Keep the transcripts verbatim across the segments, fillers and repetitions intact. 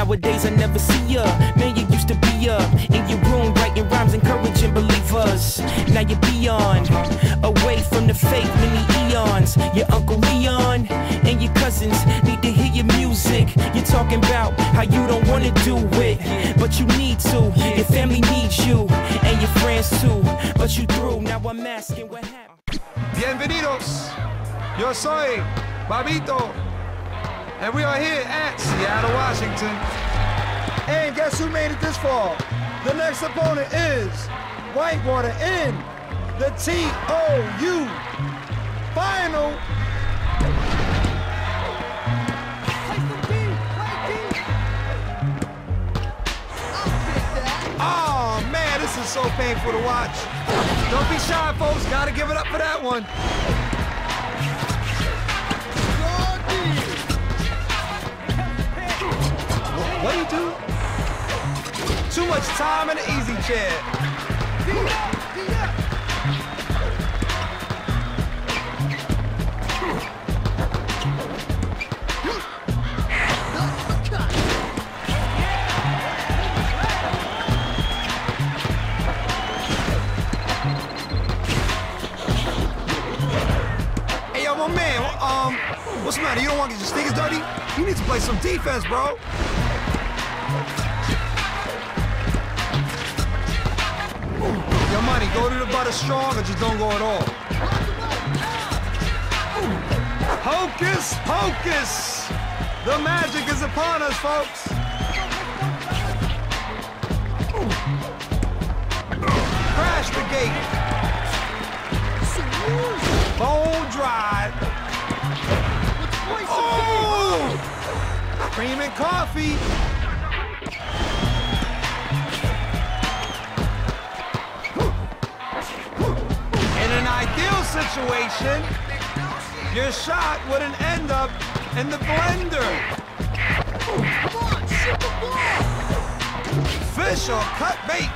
Nowadays I never see ya. Man, you used to be up in your room writing rhymes, encouraging believers. Now you're beyond, away from the fake many eons. Your Uncle Leon and your cousins need to hear your music. You're talking about how you don't wanna do it, but you need to. Your family needs you, and your friends too. But you through, now I'm asking what happened. Bienvenidos. Yo soy Babito, and we are here at Seattle, Washington. And guess who made it this far? The next opponent is Whitewater in the T O U Final. Oh man, this is so painful to watch. Don't be shy, folks. Gotta give it up for that one. What do you do? Too much time in the easy chair. Hey, yo, my man, um, what's the matter? You don't want to get your sneakers dirty? You need to play some defense, bro. Your money, go to the butter strong or just don't go at all. Hocus pocus! The magic is upon us, folks. Crash the gate. Bone dry. Oh! Cream and coffee. Ideal situation, your shot wouldn't end up in the blender. Come on, shoot the ball! Fish or cut bait.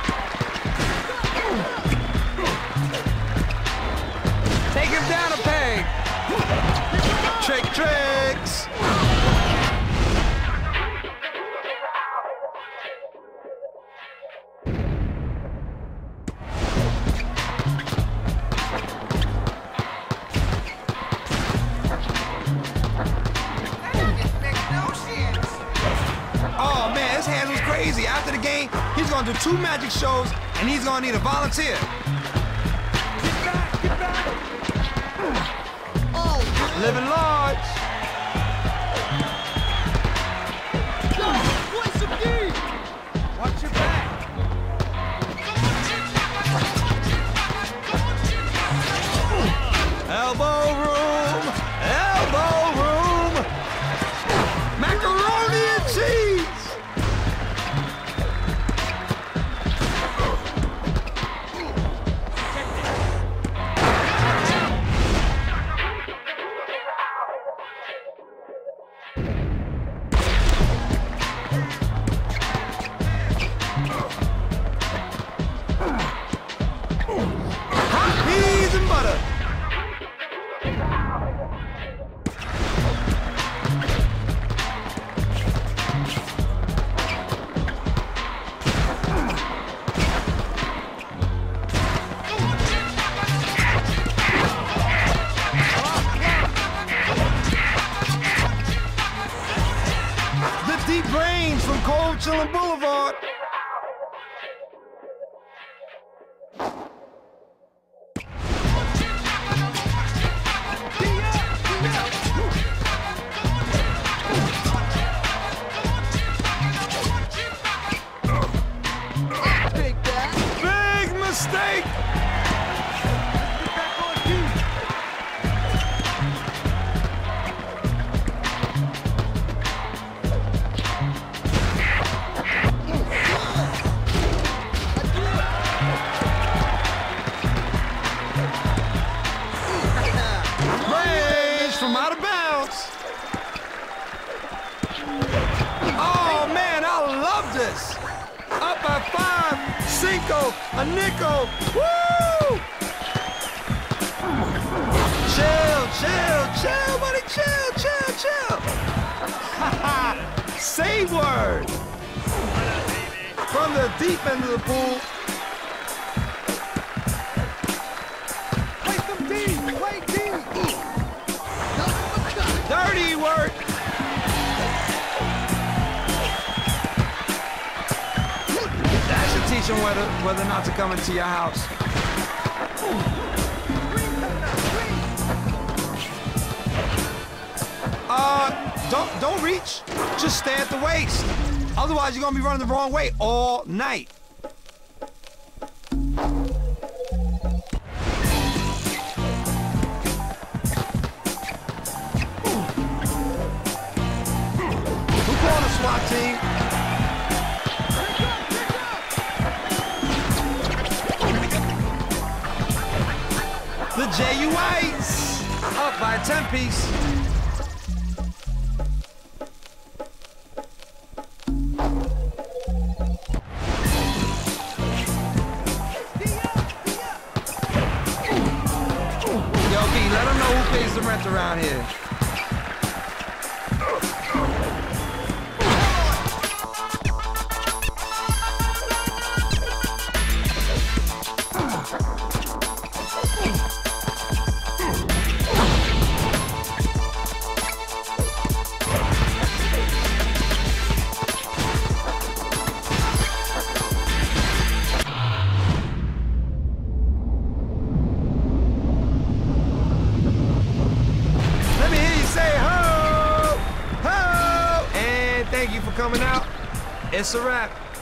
Take him down a peg. Trick tricks. Crazy. After the game, he's gonna do two magic shows, and he's gonna need a volunteer. Get back, get back. Oh, living large. Play some D. Watch your back. Elbow room, elbow room. Macaroni and cheese. Deep brains from Cold Chillin' Boulevard. Big mistake. From out of bounds. Oh man, I love this. Up by five, cinco, a nickel. Woo! Chill, chill, chill, buddy, chill, chill, chill. Say word! From the deep end of the pool. Play some D! Play D! Dirty work! That should teach them whether, whether or not to come into your house. Uh, don't, don't reach. Just stay at the waist. Otherwise, you're gonna be running the wrong way all night. Who called a SWAT team? The J U Ites up by a ten piece. Let them know who pays the rent around here. Thank you for coming out. It's a wrap.